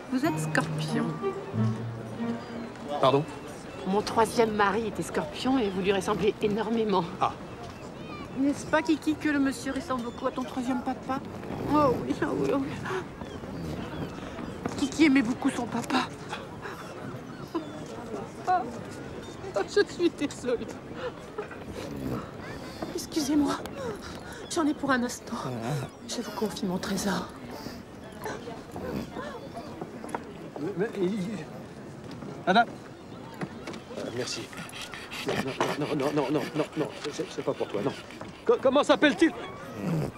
Vous êtes Scorpion. Pardon? Mon troisième mari était Scorpion et vous lui ressemblez énormément. Ah. N'est-ce pas, Kiki, que le monsieur ressemble beaucoup à ton troisième papa? Oh oui, oh oui, oh oui. Kiki aimait beaucoup son papa. Oh, je suis désolée. Excusez-moi. J'en ai pour un instant. Je vous confie mon trésor. Madame. Merci. Non, c'est pas pour toi, non. Comment s'appelle-t-il?